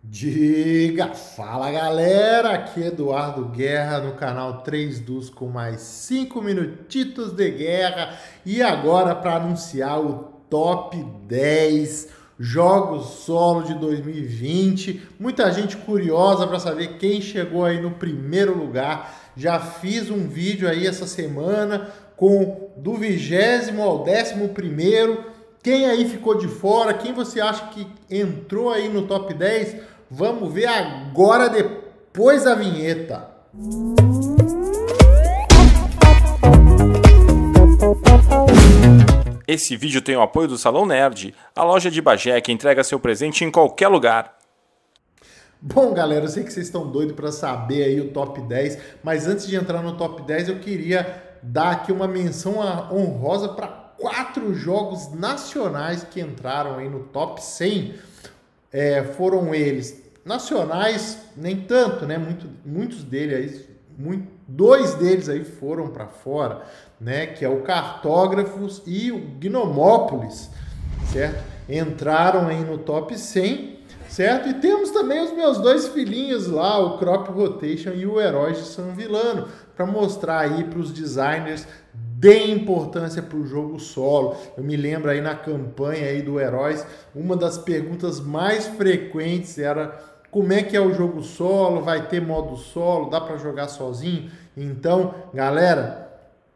Diga, fala galera, aqui é Eduardo Guerra no canal 3 Dus com mais 5 minutitos de guerra e agora para anunciar o top 10 jogos solo de 2020. Muita gente curiosa para saber quem chegou aí no primeiro lugar. Já fiz um vídeo aí essa semana com do 20º ao 11º. Quem aí ficou de fora? Quem você acha que entrou aí no top 10? Vamos ver agora depois da vinheta. Esse vídeo tem o apoio do Salão Nerd, a loja de Bagé que entrega seu presente em qualquer lugar. Bom, galera, eu sei que vocês estão doidos para saber aí o top 10, mas antes de entrar no top 10, eu queria dar aqui uma menção honrosa para 4 jogos nacionais que entraram aí no top 100. Foram eles nacionais, nem tanto, né? Muitos deles aí, dois deles aí foram para fora, né? Que é o Cartógrafos e o Gnomópolis, certo? Entraram aí no top 100, certo? E temos também os meus dois filhinhos lá, o Crop Rotation e o Heróis de São Vilano, para mostrar aí para os designers deem importância para o jogo solo. Eu me lembro aí na campanha aí do Heróis, uma das perguntas mais frequentes era como é que é o jogo solo, vai ter modo solo, dá para jogar sozinho? Então, galera,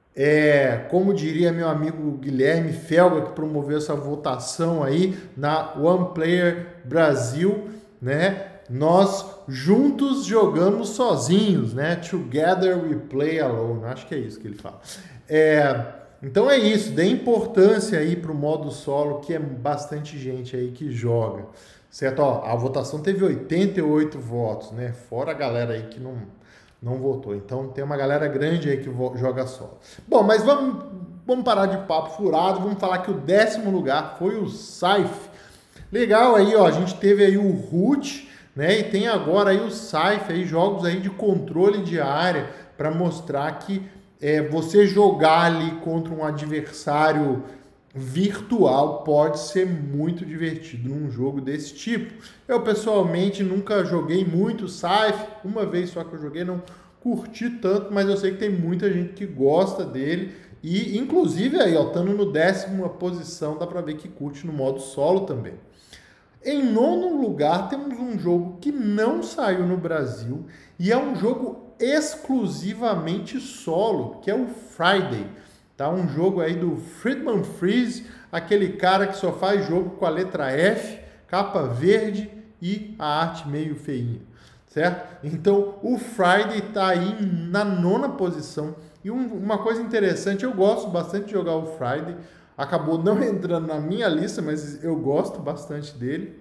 como diria meu amigo Guilherme Felga, que promoveu essa votação aí na One Player Brasil, né? Nós juntos jogamos sozinhos, né? Together we play alone. Acho que é isso que ele fala. Então é isso, dê importância aí para o modo solo, que é bastante gente aí que joga, certo? Ó, a votação teve 88 votos, né? Fora a galera aí que não votou. Então tem uma galera grande aí que joga solo. Bom, mas vamos parar de papo furado, vamos falar que o 10º lugar foi o Scythe. Legal aí, ó, a gente teve aí o Root, né? E tem agora aí o Scythe, aí, jogos aí de controle de área para mostrar que você jogar ali contra um adversário virtual pode ser muito divertido num jogo desse tipo. Eu pessoalmente nunca joguei muito Scythe, uma vez só que eu joguei, não curti tanto, mas eu sei que tem muita gente que gosta dele e inclusive aí, ó, estando no 10ª posição, dá para ver que curte no modo solo também. Em 9º lugar, temos um jogo que não saiu no Brasil e é um jogo exclusivamente solo, que é o Friday. Tá? Um jogo aí do Friedman Freeze, aquele cara que só faz jogo com a letra F, capa verde e a arte meio feinha, certo? Então, o Friday tá aí na 9ª posição. E uma coisa interessante, eu gosto bastante de jogar o Friday, acabou não entrando na minha lista, mas eu gosto bastante dele.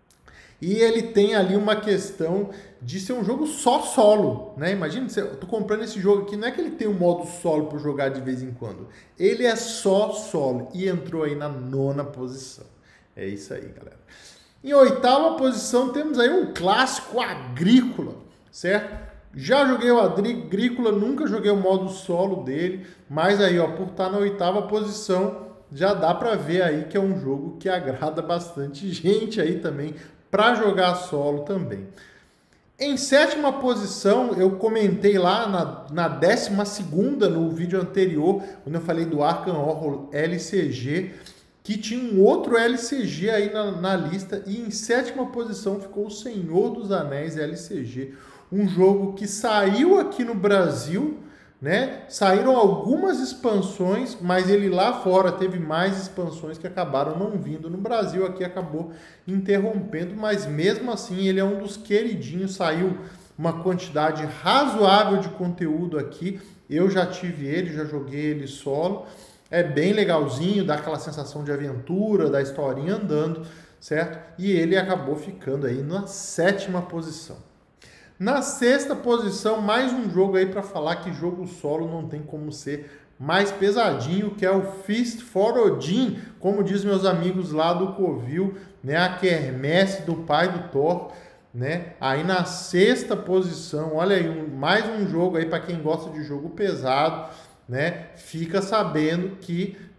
E ele tem ali uma questão de ser um jogo só solo, né? Imagina, eu tô comprando esse jogo aqui, não é que ele tem um modo solo para jogar de vez em quando. Ele é só solo e entrou aí na 9ª posição. É isso aí, galera. Em 8ª posição temos aí um clássico Agrícola, certo? Já joguei o Agrícola, nunca joguei o modo solo dele, mas aí, ó, por estar na 8ª posição, já dá para ver aí que é um jogo que agrada bastante gente aí também, para jogar solo também. Em 7ª posição, eu comentei lá na 12ª, no vídeo anterior, quando eu falei do Arkham Horror LCG, que tinha um outro LCG aí na lista, e em 7ª posição ficou o Senhor dos Anéis LCG, um jogo que saiu aqui no Brasil, né? Saíram algumas expansões, mas ele lá fora teve mais expansões que acabaram não vindo no Brasil, aqui acabou interrompendo, mas mesmo assim ele é um dos queridinhos, saiu uma quantidade razoável de conteúdo aqui, eu já tive ele, já joguei ele solo, é bem legalzinho, dá aquela sensação de aventura, da historinha andando, certo? E ele acabou ficando aí na 7ª posição. Na 6ª posição, mais um jogo aí para falar que jogo solo não tem como ser mais pesadinho, que é o Feast for Odin, como diz meus amigos lá do Covil, né, a quermesse do pai do Thor, né? Aí na 6ª posição, olha aí, mais um jogo aí para quem gosta de jogo pesado, né? Fica sabendo que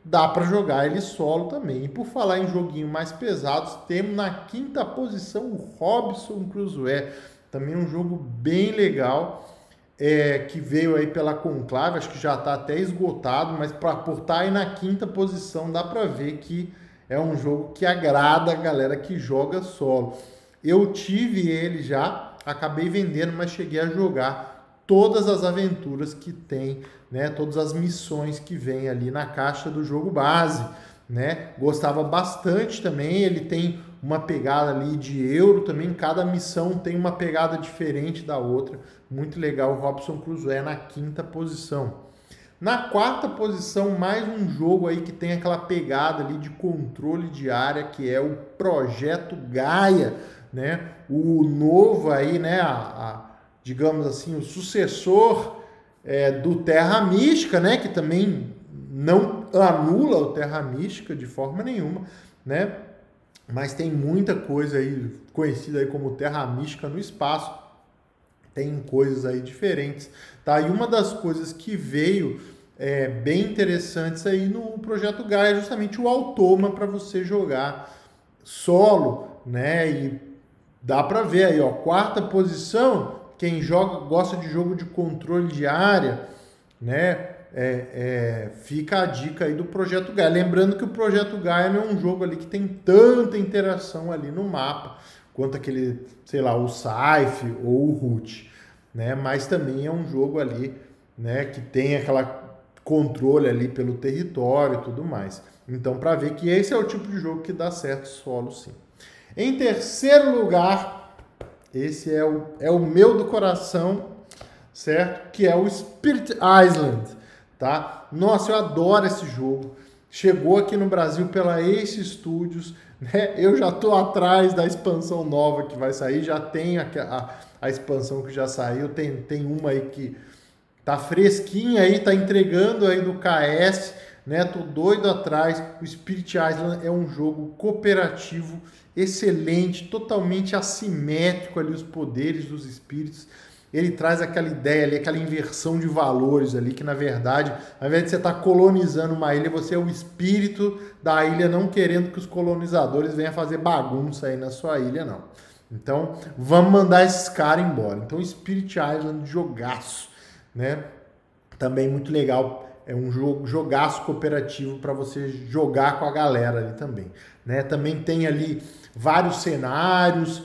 dá para jogar ele solo também. E por falar em joguinho mais pesados, temos na quinta posição o Robinson Crusoe, também um jogo bem legal, que veio aí pela Conclave, acho que já está até esgotado, mas por estar aí na quinta posição dá para ver que é um jogo que agrada a galera que joga solo. Eu tive ele já, acabei vendendo, mas cheguei a jogar todas as aventuras que tem, né? Todas as missões que vem ali na caixa do jogo base, né? Gostava bastante também, ele tem uma pegada ali de euro também, cada missão tem uma pegada diferente da outra. Muito legal o Robinson Crusoe na quinta posição. Na quarta posição, mais um jogo aí que tem aquela pegada ali de controle de área, que é o Projeto Gaia, né? O novo aí, né? Digamos assim, o sucessor do Terra Mística, né? Que também não anula o Terra Mística de forma nenhuma, né? Mas tem muita coisa aí conhecida aí como Terra Mística no espaço. Tem coisas aí diferentes, tá? E uma das coisas que veio bem interessantes aí no Projeto Gaia é justamente o Automa para você jogar solo, né? E dá para ver aí, ó, quarta posição, quem gosta de jogo de controle de área, né? Fica a dica aí do Projeto Gaia. Lembrando que o Projeto Gaia não é um jogo ali que tem tanta interação ali no mapa quanto aquele, sei lá, o Scythe ou o Root, né? Mas também é um jogo ali, né, que tem aquela controle ali pelo território e tudo mais. Então, para ver que esse é o tipo de jogo que dá certo solo, sim. Em terceiro lugar, esse é o meu do coração, certo? Que é o Spirit Island, tá? Nossa, eu adoro esse jogo. Chegou aqui no Brasil pela Ace Studios, né? Eu já tô atrás da expansão nova que vai sair, já tem a expansão que já saiu, tem uma aí que tá fresquinha aí, tá entregando aí do KS, né? Tô doido atrás. O Spirit Island é um jogo cooperativo excelente, totalmente assimétrico ali os poderes dos espíritos. Ele traz aquela ideia ali, aquela inversão de valores ali, que na verdade, ao invés de você estar colonizando uma ilha, você é o espírito da ilha não querendo que os colonizadores venham fazer bagunça aí na sua ilha, não. Então, vamos mandar esses caras embora. Então, Spirit Island, jogaço, né? Também muito legal. É um jogaço cooperativo para você jogar com a galera ali também, né? Também tem ali vários cenários,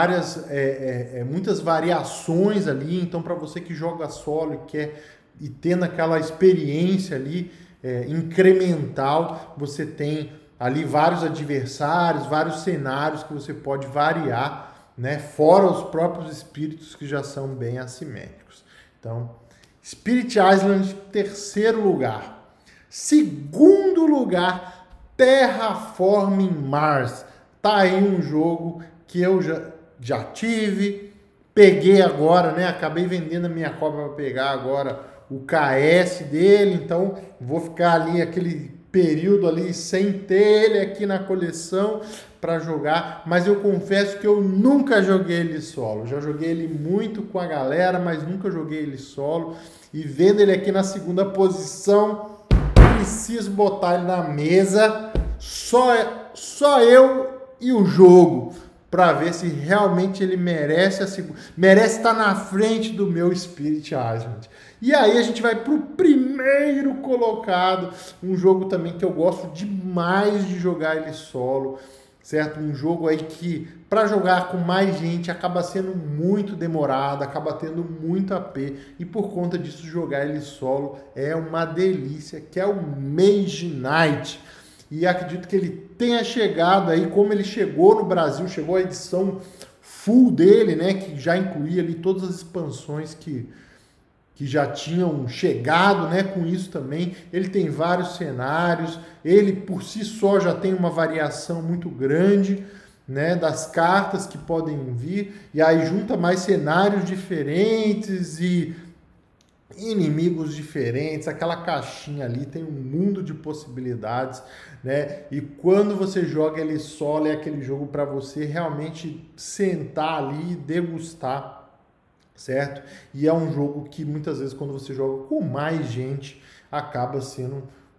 muitas variações ali. Então, para você que joga solo e quer e tendo aquela experiência ali incremental, você tem ali vários adversários, vários cenários que você pode variar, né? Fora os próprios espíritos que já são bem assimétricos. Então, Spirit Island, terceiro lugar. Segundo lugar, Terraforming Mars. Tá aí um jogo que eu já tive, peguei agora, né? Acabei vendendo a minha cópia para pegar agora o KS dele, então vou ficar ali aquele período ali sem ter ele aqui na coleção para jogar, mas eu confesso que eu nunca joguei ele solo. Já joguei ele muito com a galera, mas nunca joguei ele solo. E vendo ele aqui na segunda posição, preciso botar ele na mesa, só eu e o jogo, para ver se realmente ele merece merece estar na frente do meu Spirit Island. E aí a gente vai pro primeiro colocado, um jogo também que eu gosto demais de jogar ele solo, certo? Um jogo aí que para jogar com mais gente acaba sendo muito demorado, acaba tendo muito AP, e por conta disso jogar ele solo é uma delícia, que é o Mage Knight. E acredito que ele tenha chegado aí, como ele chegou no Brasil, chegou a edição full dele, né? Que já incluía ali todas as expansões que já tinham chegado, né? Com isso também. Ele tem vários cenários, ele por si só já tem uma variação muito grande, né? Das cartas que podem vir. E aí junta mais cenários diferentes e inimigos diferentes, aquela caixinha ali tem um mundo de possibilidades, né? E quando você joga ele solo, é aquele jogo para você realmente sentar ali e degustar, certo? E é um jogo que muitas vezes quando você joga com mais gente, acaba sendo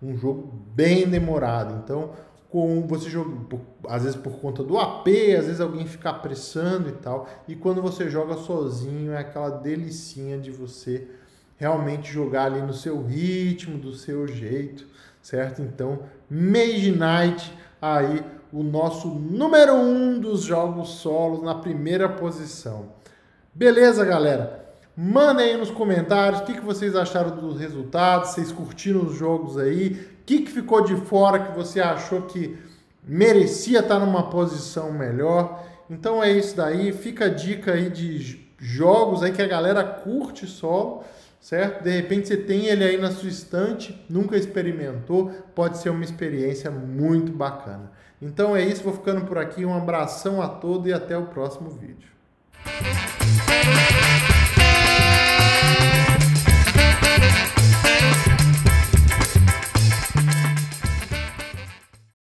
um jogo bem demorado. Então, com você joga, às vezes por conta do AP, às vezes alguém fica apressando e tal. E quando você joga sozinho, é aquela delicinha de você realmente jogar ali no seu ritmo, do seu jeito, certo? Então, Mage Knight, aí o nosso número 1 dos jogos solos na primeira posição. Beleza, galera? Mandem aí nos comentários o que vocês acharam dos resultados, vocês curtiram os jogos aí, o que ficou de fora que você achou que merecia estar numa posição melhor. Então é isso daí, fica a dica aí de jogos aí que a galera curte solo, certo? De repente você tem ele aí na sua estante, nunca experimentou, pode ser uma experiência muito bacana. Então é isso, vou ficando por aqui, um abração a todos e até o próximo vídeo.